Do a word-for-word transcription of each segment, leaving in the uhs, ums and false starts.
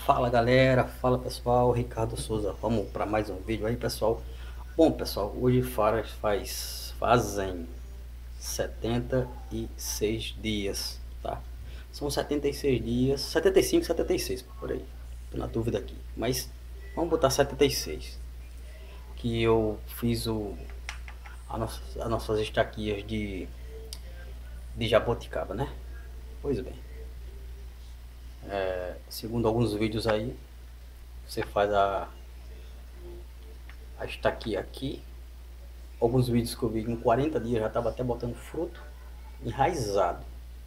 Fala galera, fala pessoal, Ricardo Souza, vamos para mais um vídeo aí pessoal. Bom pessoal, hoje faz, faz fazem setenta e seis dias, tá? São setenta e seis dias, setenta e cinco, setenta e seis por aí, tô na dúvida aqui, mas vamos botar setenta e seis, que eu fiz o, a nossa, as nossas estaquias de, de jaboticaba, né? Pois bem, é, segundo alguns vídeos aí, você faz a, a estaquia aqui. Alguns vídeos que eu vi em quarenta dias já estava até botando fruto enraizado.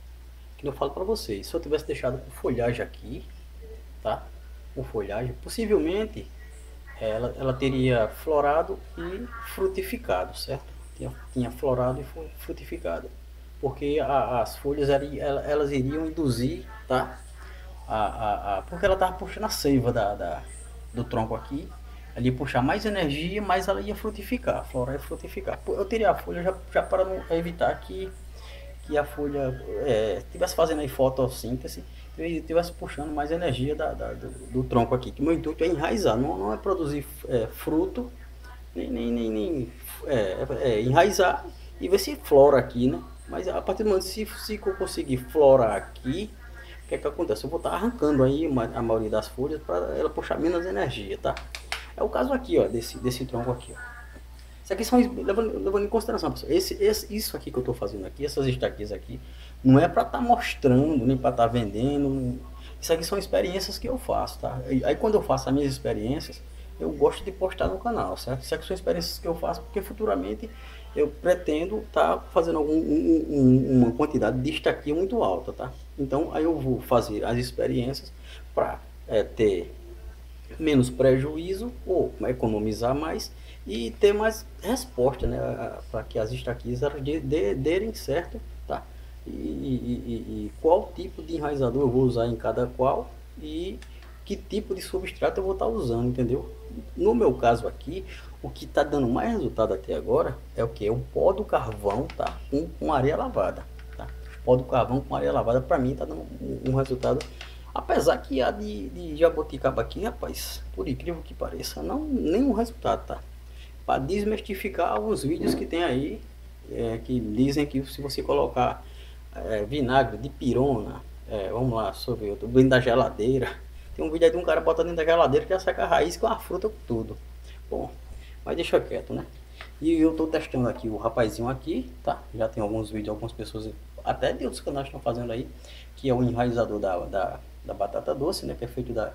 Que eu falo para vocês, se eu tivesse deixado com folhagem aqui, tá? Com folhagem, possivelmente ela, ela teria florado e frutificado, certo? Tinha, tinha florado e frutificado. Porque a, as folhas elas iriam induzir, tá? A, a, a, porque ela estava puxando a seiva da, da, do tronco aqui. Ela ia puxar mais energia, mas ela ia frutificar, florar e frutificar. Eu teria a folha já, já para não evitar que, que a folha estivesse é, fazendo aí fotossíntese e estivesse puxando mais energia da, da, do, do tronco aqui. Que meu intuito é enraizar, não, não é produzir é, fruto, nem, nem, nem, nem é, é, enraizar e ver se flora aqui, né? Mas a partir do momento se, se eu conseguir florar aqui, o que é que acontece? Eu vou estar arrancando aí a maioria das folhas para ela puxar menos energia, tá? É o caso aqui, ó, desse, desse tronco aqui, ó. Isso aqui são, levando, levando em consideração, pessoal, esse, esse, isso aqui que eu estou fazendo aqui, essas estaquias aqui, não é para estar tá mostrando, nem para estar tá vendendo. Isso aqui são experiências que eu faço, tá? Aí quando eu faço as minhas experiências, eu gosto de postar no canal, certo? Isso aqui são experiências que eu faço porque futuramente eu pretendo estar tá fazendo algum, um, um, uma quantidade de estaquia muito alta, tá? Então aí eu vou fazer as experiências para é, ter menos prejuízo ou economizar mais e ter mais resposta, né, para que as estaquias elas de, de, derem certo, tá? E, e, e, qual tipo de enraizador eu vou usar em cada qual e que tipo de substrato eu vou estar usando, entendeu? No meu caso aqui, o que está dando mais resultado até agora é o que? É o pó do carvão, tá? Com, com areia lavada, tá? O pó do carvão com areia lavada, para mim, está dando um, um resultado. Apesar que a de, de jaboticaba aqui, rapaz, por incrível que pareça, não nenhum resultado, tá? Para desmistificar alguns vídeos que tem aí, é, que dizem que se você colocar é, vinagre de pirona, é, vamos lá, deixa eu ver, eu tô dentro da geladeira. Tem um vídeo aí de um cara botando dentro da geladeira que já seca a raiz com a fruta com tudo. Bom, mas deixa quieto, né? E eu tô testando aqui o rapazinho aqui, tá? Já tem alguns vídeos, algumas pessoas, até de outros canais estão fazendo aí, que é o enraizador da, da, da batata doce, né? Que é feito da,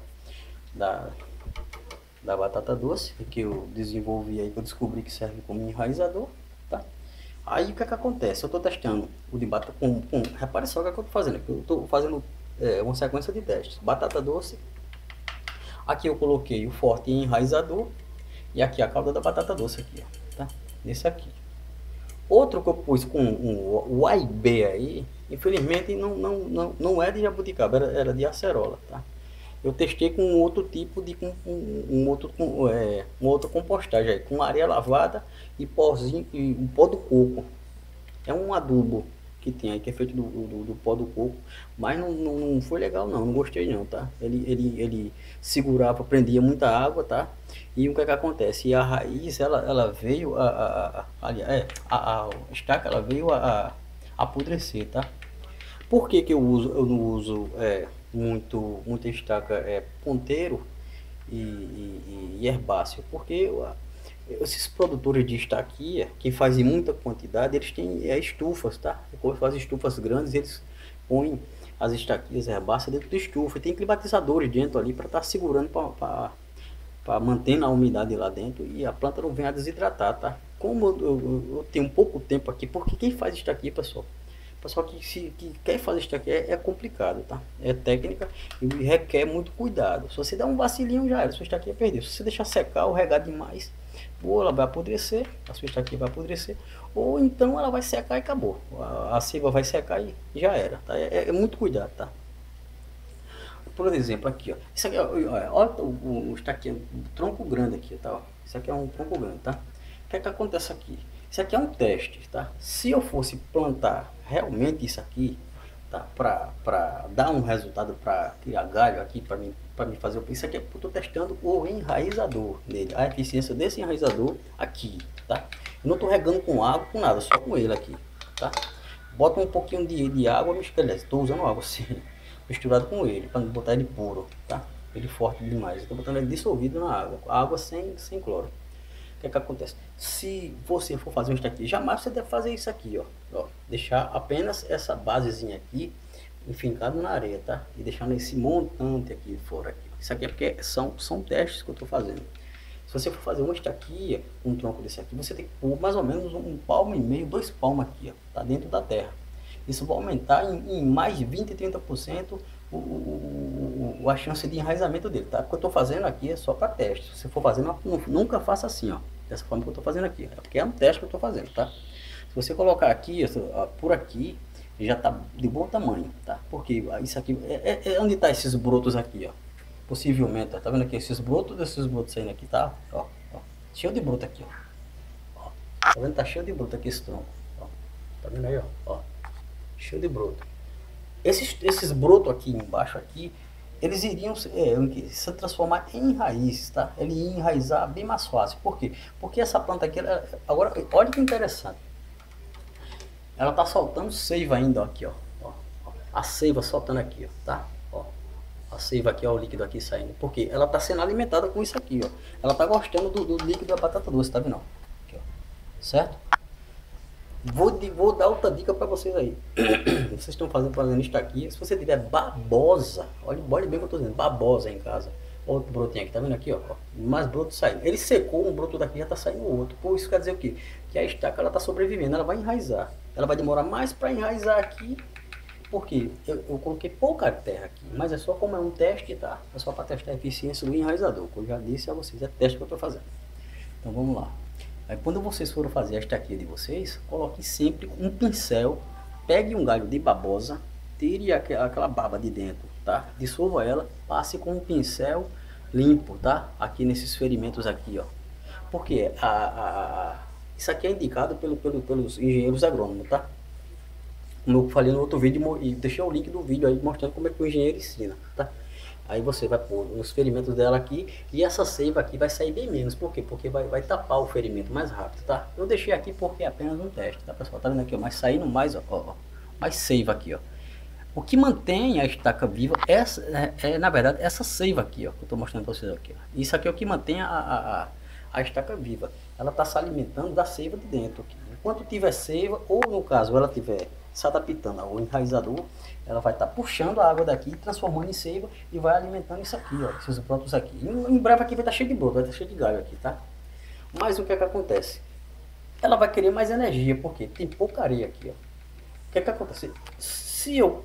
da, da batata doce, que eu desenvolvi aí, que eu descobri que serve como enraizador, tá? Aí o que é que acontece? Eu tô testando o de batata com, com repare só o que, é que eu tô fazendo aqui. Eu tô fazendo é, uma sequência de testes. Batata doce. Aqui eu coloquei o forte enraizador. E aqui a calda da batata doce aqui, ó, tá? Nesse aqui. Outro que eu pus com um, o A e B aí, infelizmente não, não, não, não é de jabuticaba, era, era de acerola, tá? Eu testei com um outro tipo de com, um, um outro com, é, uma outra compostagem aí, com areia lavada e pozinho e um pó do coco. É um adubo que tem aí que é feito do, do, do pó do coco, mas não, não, não foi legal não, não gostei não, tá? Ele, ele, ele segurava, prendia muita água, tá? E o que é que acontece? E a raiz, ela, ela veio a, a, a, a, é, a, a estaca, ela veio a, a apodrecer, tá? Por que que eu uso, eu não uso é, muito, muita estaca é, ponteiro e, e, e herbáceo? Porque esses produtores de estaquia, que fazem muita quantidade, eles têm é, estufas, tá? Quando fazem estufas grandes, eles põem as estaquias herbáceas dentro da estufa. E tem climatizadores dentro ali para estar tá segurando, para manter a umidade lá dentro e a planta não venha a desidratar, tá? Como eu, eu, eu tenho pouco tempo aqui, porque quem faz estaquia, pessoal, pessoal que, se, que quer fazer estaquia é, é complicado, tá? É técnica e requer muito cuidado. Se você dá um vacilinho, já era, sua estaquia perdeu. Se você deixar secar ou regar demais, ou ela vai apodrecer, a sua estaquia vai apodrecer, ou então ela vai secar e acabou. A, a seiva vai secar e já era, tá? É, é muito cuidado, tá? Por exemplo, aqui, ó. Isso aqui, ó, olha, olha o, o, está aqui, o tronco grande aqui, tá? Ó. Isso aqui é um tronco grande, tá? O que é que acontece aqui? Isso aqui é um teste, tá? Se eu fosse plantar realmente isso aqui, tá? Pra, pra dar um resultado, pra criar galho aqui, pra mim, pra mim fazer. Isso aqui é porque eu tô testando o enraizador nele, a eficiência desse enraizador aqui, tá? Eu não tô regando com água, com nada, só com ele aqui, tá? Bota um pouquinho de, de água, estou usando água assim, misturado com ele, para não botar ele puro, tá? Ele forte demais. Estou botando ele dissolvido na água, água sem, sem cloro. O que é que acontece? Se você for fazer isso aqui, jamais você deve fazer isso aqui, ó. ó deixar apenas essa basezinha aqui enfincado na areia, tá? E deixando esse montante aqui fora. Aqui. Isso aqui é porque são, são testes que eu estou fazendo. Se você for fazer uma estaquia, um tronco desse aqui, você tem que pôr mais ou menos um palmo e meio, dois palmos aqui, ó, tá dentro da terra. Isso vai aumentar em, em mais de vinte, trinta por cento o, o, o, a chance de enraizamento dele, tá? O que eu estou fazendo aqui é só para teste. Se você for fazer, não, nunca faça assim, ó, dessa forma que eu estou fazendo aqui, é porque é um teste que eu estou fazendo, tá? Se você colocar aqui, ó, por aqui, já tá de bom tamanho, tá? Porque isso aqui, é, é, é onde tá esses brotos aqui, ó. Possivelmente, ó, tá vendo aqui esses brotos, desses brotos saindo aqui, tá? Ó, ó, cheio de broto aqui, ó. ó. Tá vendo? Tá cheio de broto aqui esse tronco, ó. Tá vendo aí, ó? ó. Cheio de broto. Esses, esses brotos aqui embaixo aqui, eles iriam é, se transformar em raízes, tá? Ele ia enraizar bem mais fácil. Por quê? Porque essa planta aqui, ela, agora, olha que interessante. Ela tá soltando seiva ainda, ó, aqui, ó. ó. A seiva soltando aqui, ó, tá? A seiva aqui, ó, o líquido aqui saindo. Porque ela tá sendo alimentada com isso aqui, ó. Ela tá gostando do, do líquido da batata doce, tá vendo? Aqui, ó. Certo? Vou, vou dar outra dica para vocês aí. Vocês estão fazendo, fazendo isso aqui. Se você tiver babosa, olha, olha bem o que eu tô dizendo, babosa em casa. Outro brotinho aqui, tá vendo aqui, ó? Mais broto saindo. Ele secou, um broto daqui já tá saindo outro. Por isso quer dizer o quê? Que a estaca ela tá sobrevivendo, ela vai enraizar. Ela vai demorar mais para enraizar aqui. Porque eu, eu coloquei pouca terra aqui, mas é só como é um teste, tá? É só para testar a eficiência do enraizador, que eu já disse a vocês, é teste que eu tô fazendo. Então vamos lá. Aí quando vocês forem fazer a estaquia de vocês, coloque sempre um pincel, pegue um galho de babosa, tire aquela baba de dentro, tá? Dissolva ela, passe com um pincel limpo, tá? Aqui nesses ferimentos aqui, ó. Porque a, a, a, isso aqui é indicado pelo, pelo, pelos engenheiros agrônomos, tá? Como eu falei no outro vídeo, e deixei o link do vídeo aí mostrando como é que o engenheiro ensina, tá? Aí você vai pôr os ferimentos dela aqui e essa seiva aqui vai sair bem menos. Por quê? Porque vai, vai tapar o ferimento mais rápido, tá? Eu deixei aqui porque é apenas um teste, tá, pessoal? Tá vendo aqui, ó? Mas saindo mais, ó, ó, mais seiva aqui, ó. O que mantém a estaca viva essa, é, é, na verdade, essa seiva aqui, ó, que eu tô mostrando pra vocês aqui, ó. Isso aqui é o que mantém a, a, a, a estaca viva. Ela tá se alimentando da seiva de dentro aqui. Enquanto tiver seiva, ou no caso ela tiver se adaptando ao enraizador, ela vai estar tá puxando a água daqui, transformando em seiva e vai alimentando isso aqui, ó, esses brotos aqui. Em, em breve aqui vai estar tá cheio de broto, vai estar tá cheio de galho aqui, tá? Mas o que é que acontece? Ela vai querer mais energia, porque tem pouca areia aqui, ó. O que é que acontece? Se eu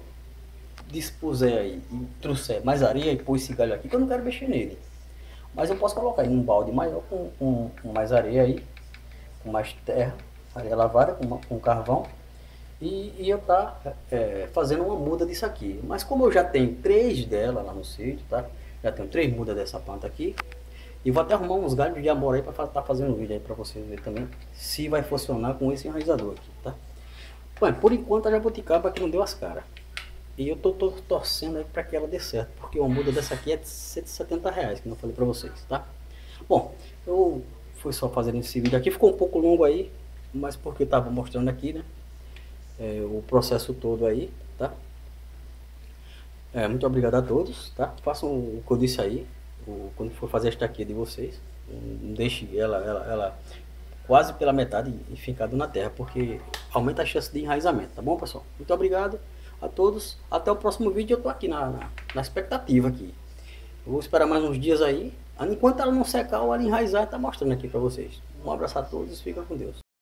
dispuser aí e trouxer mais areia e pôr esse galho aqui, que eu não quero mexer nele. Mas eu posso colocar em um balde maior com, com, com mais areia aí, com mais terra, areia lavada, com, com carvão. E, e eu tá é, fazendo uma muda disso aqui. Mas como eu já tenho três dela lá no sítio, tá? Já tenho três mudas dessa planta aqui. E vou até arrumar uns galhos de amor aí para estar tá fazendo um vídeo aí para vocês verem também se vai funcionar com esse enraizador aqui, tá? Bom, por enquanto a jabuticaba que não deu as caras. E eu tô, tô torcendo aí para que ela dê certo, porque uma muda dessa aqui é de cento e setenta reais, que eu não falei para vocês, tá? Bom, eu fui só fazendo esse vídeo aqui, ficou um pouco longo aí, mas porque eu tava mostrando aqui, né? É, o processo todo aí, tá? É, muito obrigado a todos, tá? Façam o que eu disse aí, o, quando for fazer a estaquia de vocês, não deixe ela, ela, ela quase pela metade e fincado na terra, porque aumenta a chance de enraizamento, tá bom, pessoal? Muito obrigado a todos, até o próximo vídeo. Eu tô aqui na, na, na expectativa aqui. Eu vou esperar mais uns dias aí, enquanto ela não secar ou ela enraizar, tá mostrando aqui para vocês. Um abraço a todos, fica com Deus.